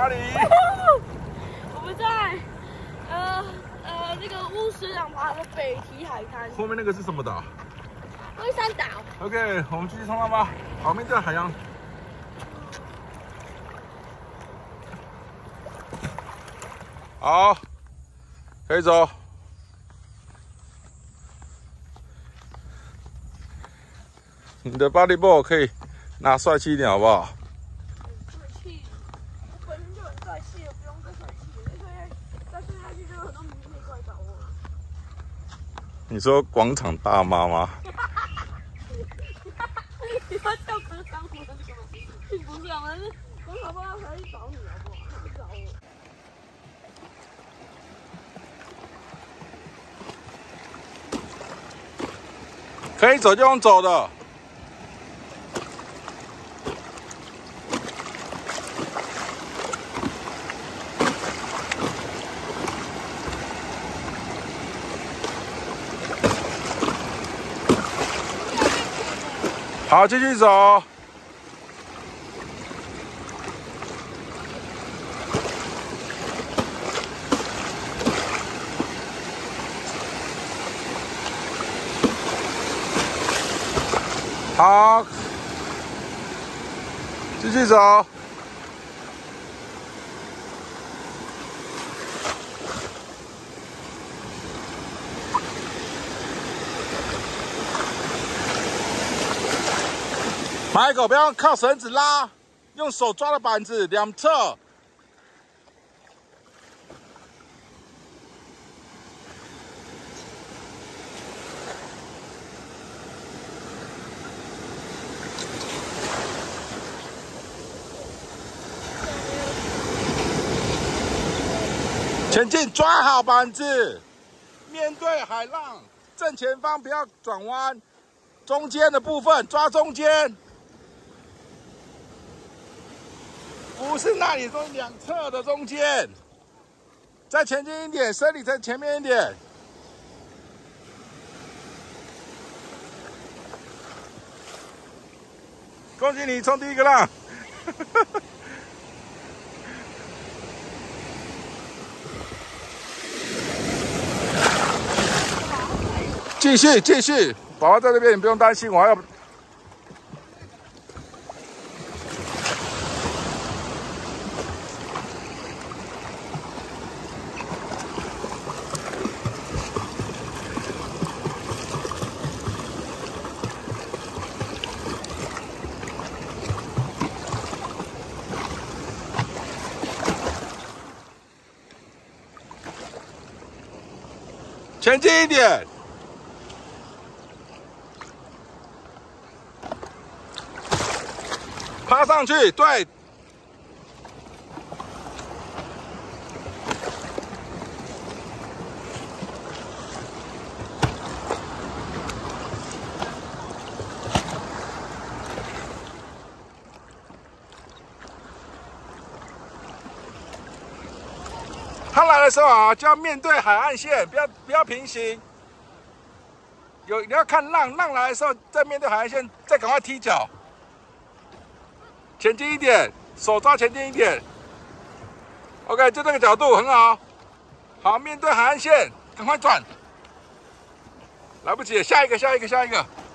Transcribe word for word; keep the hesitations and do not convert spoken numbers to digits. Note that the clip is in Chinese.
哪里？ 我们在呃呃那个乌石港旁的北堤海滩。 后面那个是什么岛？ 龟山岛。 OK， 我们继续冲浪吧。好，面对海洋。好，可以走。你的 bodyboard 可以拿帅气一点，好不好？ 帅气，我本身就很帅气了，不用再帅气了。因为再睡下去就有很多明星过来找我。 你说广场大妈吗？ 你要叫广场舞的什么？并不是啊，我是广场妈妈才去找你，好不好？他不找我。 可以走就用走的。好，继续走。好，继续走。马一狗，不要靠绳子拉，用手抓的板子，两侧。前进，抓好板子，面对海浪，正前方不要转弯，中间的部分抓中间。不是那里，中两侧的中间，再前进一点，身体再前面一点。恭喜你冲第一个浪！继续继续，宝宝在这边，你不用担心，我还要。前进一点，爬上去，对。他来的时候啊，就要面对海岸线，不要不要平行。有你要看浪，浪来的时候再面对海岸线，再赶快踢脚，前进一点，手抓前进一点。OK， 就这个角度很好。好，面对海岸线，赶快转。来不及了，下一个，下一个，下一个。